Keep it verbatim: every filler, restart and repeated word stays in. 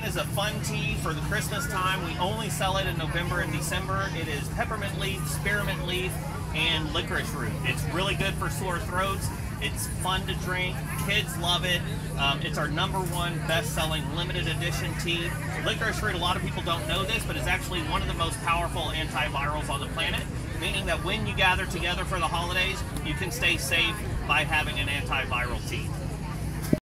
is a fun tea for the Christmas time. We only sell it in November and December. It is peppermint leaf, spearmint leaf, and licorice root. It's really good for sore throats. It's fun to drink. Kids love it. Um, it's our number one best-selling limited edition tea. Licorice root, a lot of people don't know this, but it's actually one of the most powerful antivirals on the planet, meaning that when you gather together for the holidays, you can stay safe by having an antiviral tea.